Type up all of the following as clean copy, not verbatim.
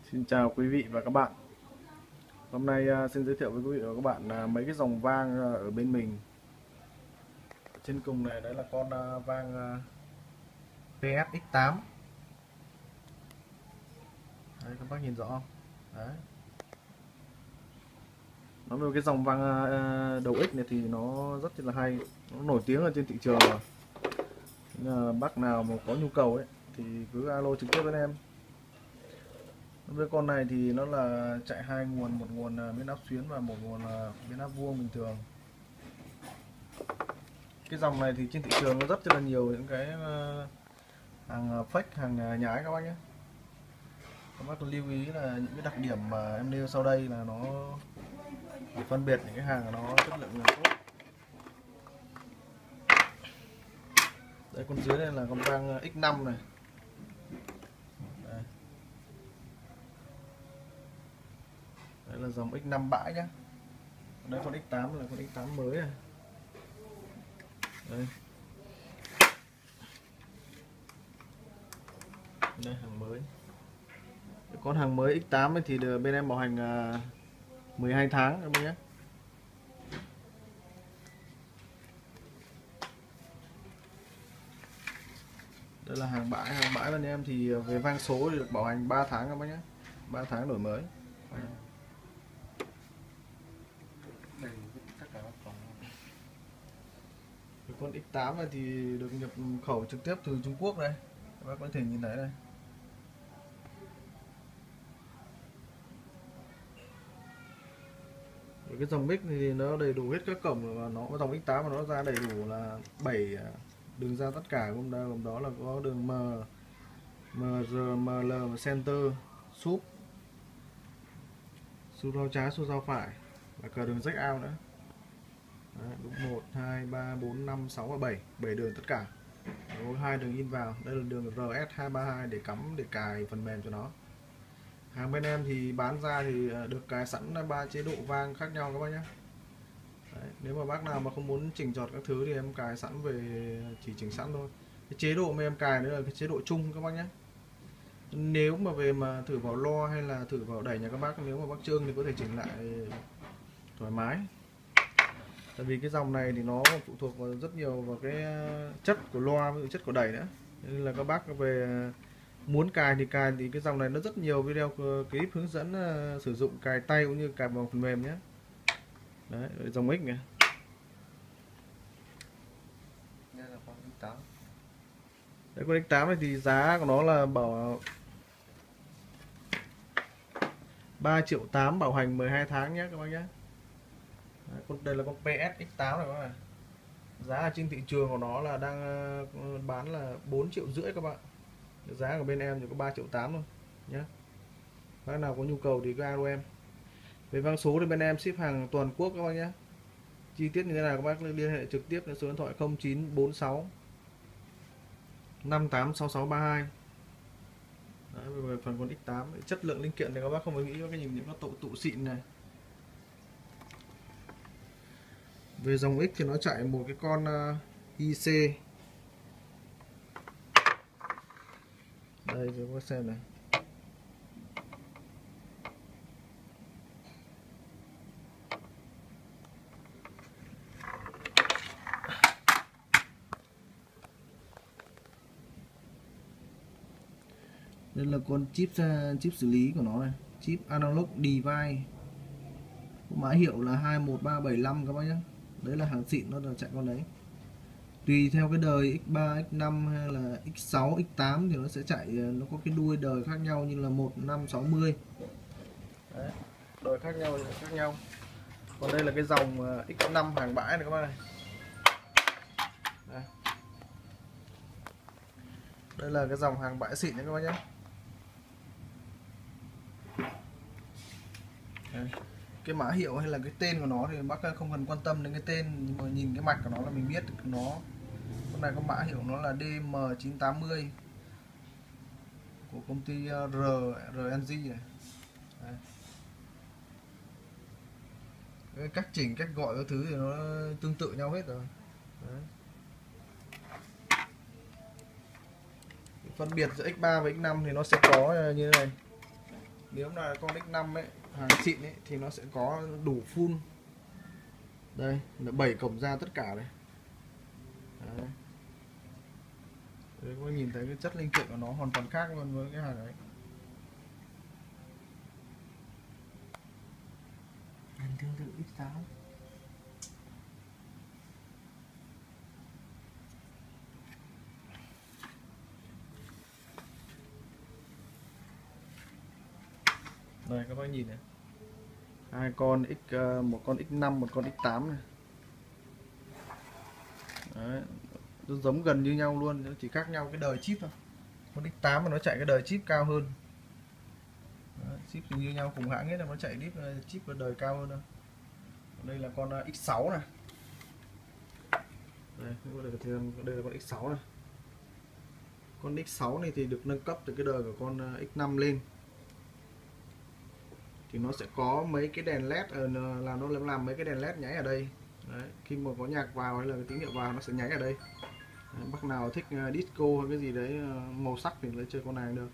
Xin chào quý vị và các bạn. Hôm nay xin giới thiệu với quý vị và các bạn mấy cái dòng vang ở bên mình. Trên cùng này đấy là con vang PSX8. Đấy, các bác nhìn rõ không? Đấy. Nói về cái dòng vang đầu X này thì nó rất là hay, nó nổi tiếng ở trên thị trường rồi. Bác nào mà có nhu cầu ấy thì cứ alo trực tiếp với em. Với con này thì nó là chạy hai nguồn, một nguồn biến áp xuyến và một nguồn biến áp vuông bình thường. Cái dòng này thì trên thị trường nó rất là nhiều những cái hàng fake, hàng nhái các bác nhé. Các bác lưu ý là những cái đặc điểm mà em nêu sau đây là nó để phân biệt những cái hàng nó chất lượng là tốt. Đây, con dưới này là con vang X5 này. Đây là dòng X5 bãi nhá. Đây con X8 là con X8 mới này. Đây. Đây hàng mới. Con hàng mới X8 ấy thì được bên em bảo hành 12 tháng các bác nhé. Đây là hàng bãi bên em thì về vang số thì được bảo hành 3 tháng các bác nhé. 3 tháng đổi mới. Con X8 này thì được nhập khẩu trực tiếp từ Trung Quốc đây. Các bác có thể nhìn thấy đây. Cái dòng mic thì nó đầy đủ hết các cổng, và nó dòng X8 mà nó ra đầy đủ là 7 đường ra tất cả, gồm đó là có đường M, MR, ML, center, sub giao trái, sub giao phải và cả đường jack out nữa. Đấy, đúng 1, 2, 3, 4, 5, 6 và 7, 7 đường tất cả. Có 2 đường in vào. Đây là đường RS232 để cắm, để cài phần mềm cho nó. Hàng bên em thì bán ra thì được cài sẵn 3 chế độ vang khác nhau các bác nhé. Đấy, nếu mà bác nào mà không muốn chỉnh chọt các thứ thì em cài sẵn về, chỉ chỉnh sẵn thôi. Cái chế độ mà em cài nữa là cái chế độ chung các bác nhé. Nếu mà về mà thử vào lo hay là thử vào đẩy nhà các bác, nếu mà bác trương thì có thể chỉnh lại thoải mái. Tại vì cái dòng này thì nó phụ thuộc vào rất nhiều vào cái chất của loa với chất của đẩy nữa. Nên là các bác về muốn cài thì cái dòng này nó rất nhiều video clip hướng dẫn sử dụng cài tay cũng như cài bằng phần mềm nhé. Đấy, dòng X này. Đấy, con X8 này thì giá của nó là bảo 3,8 triệu bảo hành 12 tháng nhé các bác nhé. Đấy, đây là con PSX8 này các bạn. Giá ở trên thị trường của nó là đang bán là 4,5 triệu các bạn. Giá của bên em thì có 3,8 triệu thôi nhé. Bác nào có nhu cầu thì cứ alo em. Về vang số thì bên em ship hàng toàn quốc các bác nhé. Chi tiết như thế nào các bác liên hệ trực tiếp đến số điện thoại 0946 586632. Đấy, về phần con X8 chất lượng linh kiện thì các bác không phải nghĩ cái nhìn những nó tụ xịn này. Về dòng X thì nó chạy một cái con IC. Đây cho các bác xem này. Đây là con chip xử lý của nó này, chip analog device. Mã hiệu là 21375 các bác nhé. Đấy là hàng xịn, nó là chạy con đấy. Tùy theo cái đời X3, X5 hay là X6, X8 thì nó sẽ chạy, nó có cái đuôi đời khác nhau như là 1, 5, 60. Đấy, đời khác nhau. Còn đây là cái dòng X5 hàng bãi này các bác này. Đây là cái dòng hàng bãi xịn đấy các bác nhé. Đây. Cái mã hiệu hay là cái tên của nó thì bác không cần quan tâm đến cái tên, nhưng mà nhìn cái mạch của nó là mình biết được nó. Con này có mã hiệu nó là DM980 của công ty RNG này. Cái cách chỉnh, cách gọi các thứ thì nó tương tự nhau hết rồi. Đấy. Phân biệt giữa X3 và X5 thì nó sẽ có như thế này. Nếu là con X5 ấy, hàng xịn ấy thì nó sẽ có đủ full. Đây là 7 cổng ra tất cả đây. Đấy. Đấy, các bạn nhìn thấy cái chất linh kiện của nó hoàn toàn khác luôn với cái hàng đấy. Hàng tương tự X6. Đây các bác nhìn này, hai con một con X5 một con X8 này. Đấy, nó giống gần như nhau luôn, chỉ khác nhau cái đời chip thôi. Con X8 mà nó chạy cái đời chip cao hơn. Đấy, chip như nhau cùng hãng hết, là nó chạy chip đời cao hơn thôi. Đây là con X6 này. Đây là con X6 này. Con X6 này thì được nâng cấp từ cái đời của con X5 lên. Thì nó sẽ có mấy cái đèn led là nó làm mấy cái đèn led nháy ở đây. Đấy, khi mà có nhạc vào hay là cái tín hiệu vào nó sẽ nháy ở đây. Đấy, bác nào thích disco hay cái gì đấy màu sắc thì lấy chơi con này được.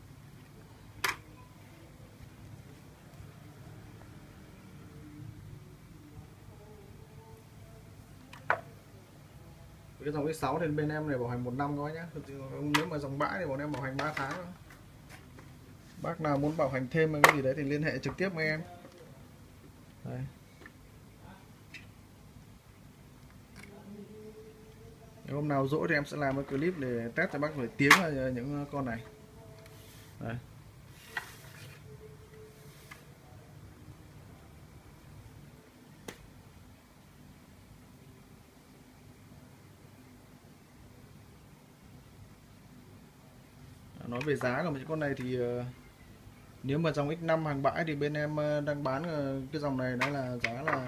Cái dòng X6 thì bên em này bảo hành 1 năm thôi nhá. Nếu mà dòng bãi thì bọn em bảo hành 3 tháng thôi. Bác nào muốn bảo hành thêm cái gì đấy thì liên hệ trực tiếp với em. Đây. Nếu hôm nào rỗi thì em sẽ làm cái clip để test cho bác nổi tiếng là những con này. Đây. Nói về giá của những con này thì nếu mà dòng X5 hàng bãi thì bên em đang bán cái dòng này đó là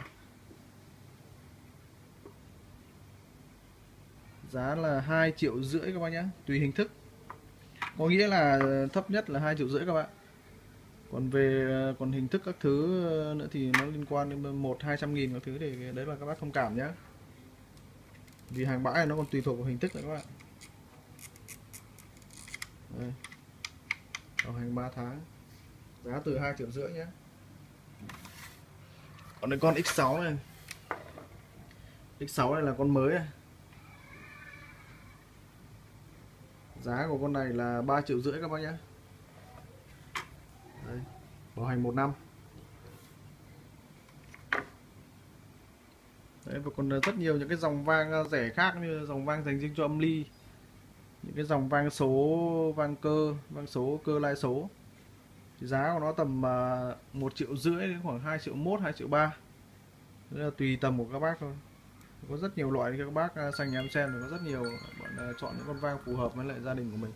giá là 2,5 triệu các bác nhé, tùy hình thức. Có nghĩa là thấp nhất là 2,5 triệu các bạn. Còn hình thức các thứ nữa thì nó liên quan đến 100-200 nghìn các thứ, thì đấy là các bác thông cảm nhé. Vì hàng bãi này nó còn tùy thuộc vào hình thức nữa các bạn. Đây. Bảo hành 3 tháng. Giá từ 2,5 triệu nhé. Còn đây con X6 này. X6 này là con mới này. Giá của con này là 3,5 triệu các bác nhé. Đây. Bảo hành 1 năm. Đấy, và còn rất nhiều những cái dòng vang rẻ khác như dòng vang dành riêng cho âm ly, những cái dòng vang số, vang số cơ lai số, thì giá của nó tầm 1,5 triệu đến khoảng 2,1 triệu, 2,3 triệu. Đấy là tùy tầm của các bác thôi. Có rất nhiều loại, các bác xanh em xem thì có rất nhiều, bạn chọn những con vang phù hợp với lại gia đình của mình.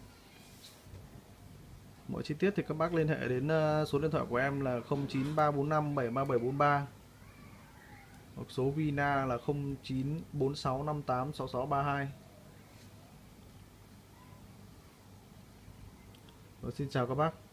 Mọi chi tiết thì các bác liên hệ đến số điện thoại của em là 09345 73743 hoặc số Vina là 0946586632. Xin chào các bác.